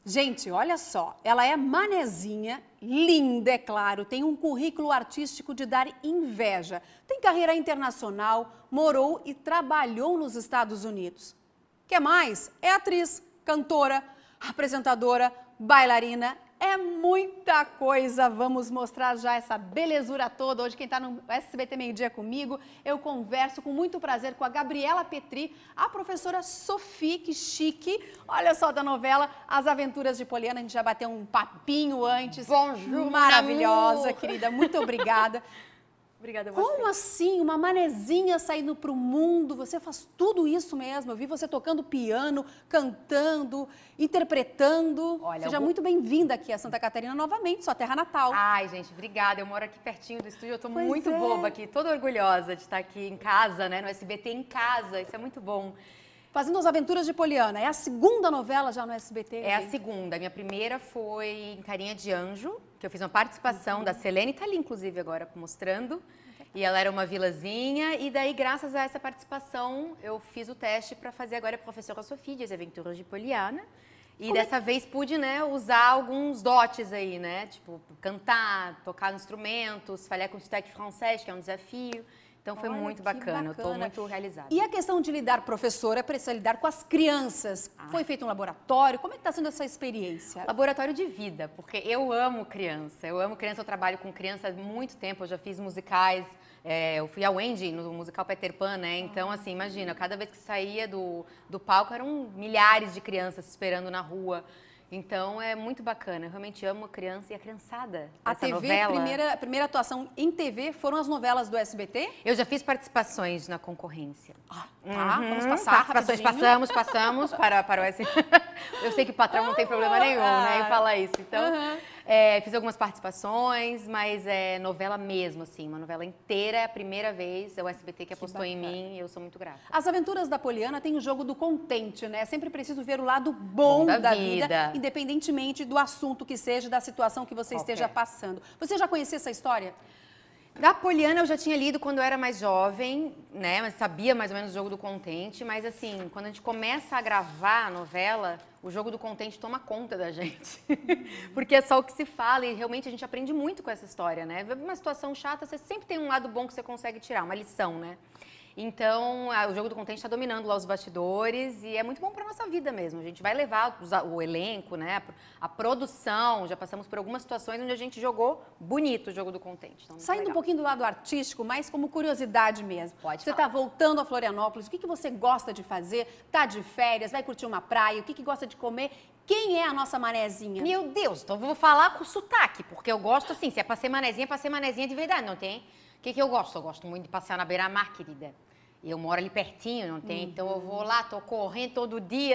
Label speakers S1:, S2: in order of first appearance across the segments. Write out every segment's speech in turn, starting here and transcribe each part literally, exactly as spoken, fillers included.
S1: Gente, olha só, ela é manezinha, linda, é claro, tem um currículo artístico de dar inveja. Tem carreira internacional, morou e trabalhou nos Estados Unidos. Quer mais? É atriz, cantora, apresentadora, bailarina, é muita coisa. Vamos mostrar já essa belezura toda. Hoje quem está no S B T Meio Dia comigo, eu converso com muito prazer com a Gabriela Petri, a professora Sophie, que chique, olha só, da novela As Aventuras de Poliana. A gente já bateu um papinho antes.
S2: Bonjour,
S1: maravilhosa, querida, muito obrigada.
S2: Obrigada a você.
S1: Como assim, uma manezinha saindo para o mundo? Você faz tudo isso mesmo. Eu vi você tocando piano, cantando, interpretando.
S2: Olha,
S1: Seja
S2: eu vou...
S1: muito bem-vinda aqui a Santa Catarina novamente, sua terra natal.
S2: Ai, gente, obrigada. Eu moro aqui pertinho do estúdio. Eu tô
S1: Pois
S2: muito
S1: é.
S2: boba aqui, toda orgulhosa de estar aqui em casa, né? No S B T em casa. Isso é muito bom.
S1: Fazendo As Aventuras de Poliana. É a segunda novela já no S B T?
S2: É a segunda. A minha primeira foi em Carinha de Anjo, que eu fiz uma participação uhum. da Selene, tá ali inclusive agora mostrando. E ela era uma vilazinha, e daí, graças a essa participação, eu fiz o teste para fazer agora a professora Sophie, das Aventuras de Poliana. E Como dessa é? vez pude, né, usar alguns dotes aí, né? Tipo, cantar, tocar instrumentos, falhar com o sotaque francês, que é um desafio. Então foi
S1: Olha,
S2: muito
S1: bacana.
S2: bacana, eu tô muito realizada.
S1: E a questão de lidar, professora, precisa lidar com as crianças. Ah. Foi feito um laboratório? Como é que está sendo essa experiência?
S2: Laboratório de vida, porque eu amo criança. Eu amo criança, eu trabalho com criança há muito tempo, eu já fiz musicais. É, eu fui a Wendy no musical Peter Pan, né? Então, assim, imagina, cada vez que saía do, do palco eram milhares de crianças esperando na rua. Então, é muito bacana. Eu realmente amo a criança e a criançada.
S1: A T V,
S2: novela.
S1: Primeira, primeira atuação em T V foram as novelas do S B T?
S2: Eu já fiz participações na concorrência.
S1: Ah, tá.
S2: Uhum.
S1: Vamos passar
S2: Participações,
S1: rapidinho.
S2: passamos, passamos para, para o S B T. Eu sei que o patrão não tem problema nenhum, né, em falar isso. Então, uhum. é, fiz algumas participações, mas é novela mesmo, assim, uma novela inteira. É a primeira vez, é o S B T que, que apostou bacana. em mim e eu sou muito grata.
S1: As Aventuras da Poliana tem o jogo do contente, né? É sempre preciso ver o lado bom, bom da, da vida. vida, independentemente do assunto que seja, da situação que você
S2: Qualquer.
S1: esteja passando. Você já conhecia essa história?
S2: Da Poliana eu já tinha lido quando eu era mais jovem, né? Mas sabia mais ou menos o jogo do contente. Mas assim, quando a gente começa a gravar a novela, o jogo do contente toma conta da gente. Porque é só o que se fala e realmente a gente aprende muito com essa história, né? Uma situação chata, você sempre tem um lado bom que você consegue tirar, uma lição, né? Então, o jogo do contente está dominando lá os bastidores e é muito bom para nossa vida mesmo. A gente vai levar o elenco, né, a produção, já passamos por algumas situações onde a gente jogou bonito o jogo do contente. Então,
S1: Saindo
S2: legal.
S1: um pouquinho do lado artístico, mas como curiosidade mesmo.
S2: Pode
S1: Você
S2: falar.
S1: está voltando a Florianópolis, o que, que você gosta de fazer? Tá de férias, vai curtir uma praia, o que, que gosta de comer? Quem é a nossa manezinha?
S2: Meu Deus, então eu vou falar com sotaque, porque eu gosto assim, se é para ser manezinha, é para ser manezinha de verdade, não tem? O que, que eu gosto? Eu gosto muito de passear na beira-mar, querida. Eu moro ali pertinho, não tem? Uhum. Então eu vou lá, tô correndo todo dia.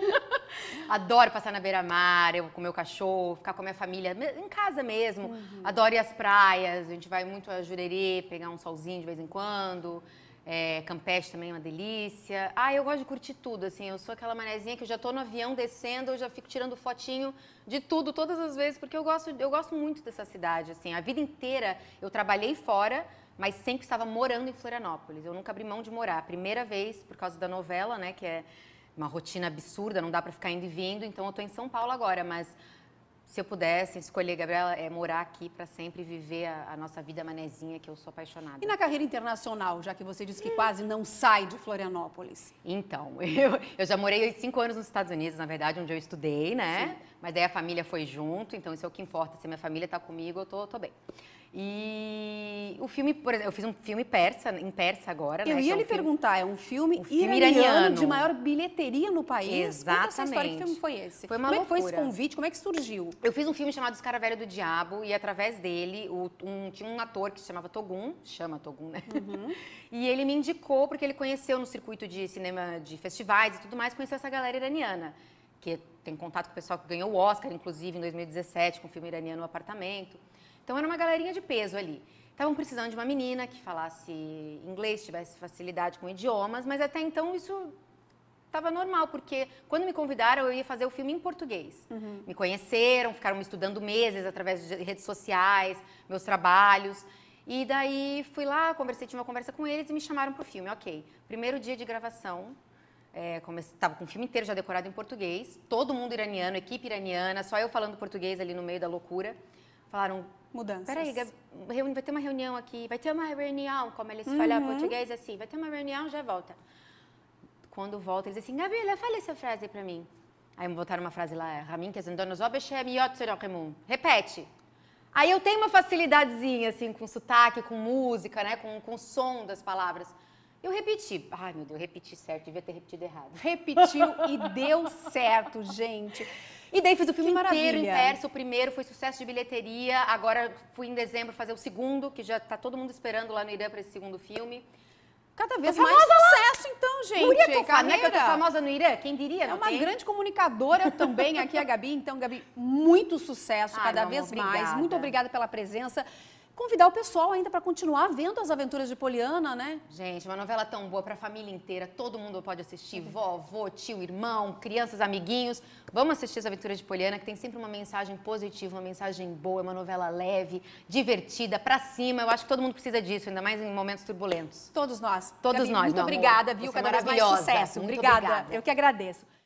S2: Adoro passar na beira-mar, eu com meu cachorro, ficar com a minha família, em casa mesmo. Uhum. Adoro ir às praias, a gente vai muito a Jurerê, pegar um solzinho de vez em quando. É, Campeche também é uma delícia. Ah, eu gosto de curtir tudo, assim, eu sou aquela manezinha que eu já tô no avião descendo, eu já fico tirando fotinho de tudo, todas as vezes, porque eu gosto, eu gosto muito dessa cidade, assim. A vida inteira eu trabalhei fora, mas sempre estava morando em Florianópolis. Eu nunca abri mão de morar. A primeira vez, por causa da novela, né, que é uma rotina absurda, não dá para ficar indo e vindo, então eu tô em São Paulo agora, mas se eu pudesse escolher, Gabriela, é morar aqui para sempre e viver a, a nossa vida manezinha, que eu sou apaixonada.
S1: E na carreira internacional, já que você disse que hum. quase não sai de Florianópolis?
S2: Então, eu, eu já morei cinco anos nos Estados Unidos, na verdade, onde eu estudei, né? Sim. Mas daí a família foi junto, então isso é o que importa. Se a minha família tá comigo, eu tô, tô bem. E o filme, por exemplo, eu fiz um filme persa, em persa agora,
S1: eu
S2: né?
S1: Eu ia
S2: é um
S1: lhe
S2: filme,
S1: perguntar, é um filme,
S2: um filme
S1: iraniano,
S2: iraniano
S1: de maior bilheteria no país?
S2: Exatamente.
S1: Conta essa história, que filme foi esse?
S2: Foi uma
S1: Como
S2: loucura.
S1: é que foi esse convite? Como é que surgiu?
S2: Eu fiz um filme chamado Os Cara Velho do Diabo e através dele, o, um, tinha um ator que se chamava Togun, chama Togun, né? Uhum. E ele me indicou porque ele conheceu no circuito de cinema, de festivais e tudo mais, conheceu essa galera iraniana, que tem contato com o pessoal que ganhou o Oscar, inclusive, em dois mil e dezessete, com o filme iraniano O Apartamento. Então era uma galerinha de peso ali. Estavam precisando de uma menina que falasse inglês, tivesse facilidade com idiomas, mas até então isso estava normal, porque quando me convidaram eu ia fazer o filme em português. Uhum. Me conheceram, ficaram me estudando meses através de redes sociais, meus trabalhos. E daí fui lá, conversei, tive uma conversa com eles e me chamaram para o filme. Ok, primeiro dia de gravação, É, estava com o filme inteiro já decorado em português, todo mundo iraniano, equipe iraniana, só eu falando português ali no meio da loucura. Falaram,
S1: mudanças.
S2: Peraí, Gabi, vai ter uma reunião aqui, vai ter uma reunião, como eles uhum. falam português assim, vai ter uma reunião, já volta. Quando volta, eles dizem assim, Gabriela, fala essa frase pra mim. Aí me botaram uma frase lá, Ramin, que repete. Aí eu tenho uma facilidadezinha, assim, com sotaque, com música, né, com, com o som das palavras. Eu repeti. Ai, meu Deus, eu repeti certo, devia ter repetido errado.
S1: Repetiu e deu certo, gente.
S2: E daí fiz o filme inteiro em persa, o primeiro foi sucesso de bilheteria, agora fui em dezembro fazer o segundo, que já tá todo mundo esperando lá no Irã para esse segundo filme.
S1: Cada vez mais sucesso, lá. Então, gente.
S2: Por que eu tô, não é que eu tô famosa no Irã? Quem diria?
S1: É
S2: não
S1: uma
S2: tem?
S1: grande comunicadora também aqui, a Gabi. Então, Gabi, muito sucesso
S2: Ai,
S1: cada
S2: não,
S1: vez
S2: obrigada.
S1: mais. Muito obrigada pela presença. Convidar o pessoal ainda para continuar vendo as aventuras de Poliana, né?
S2: Gente, uma novela tão boa para a família inteira, todo mundo pode assistir, vó, avô, tio, irmão, crianças, amiguinhos. Vamos assistir as aventuras de Poliana, que tem sempre uma mensagem positiva, uma mensagem boa, uma novela leve, divertida, para cima. Eu acho que todo mundo precisa disso, ainda mais em momentos turbulentos.
S1: Todos nós.
S2: Todos
S1: Gabi,
S2: nós,
S1: muito
S2: meu
S1: obrigada,
S2: amor.
S1: viu?
S2: Você
S1: Cada vez mais sucesso.
S2: Muito
S1: Obrigada.
S2: obrigada.
S1: Eu que agradeço.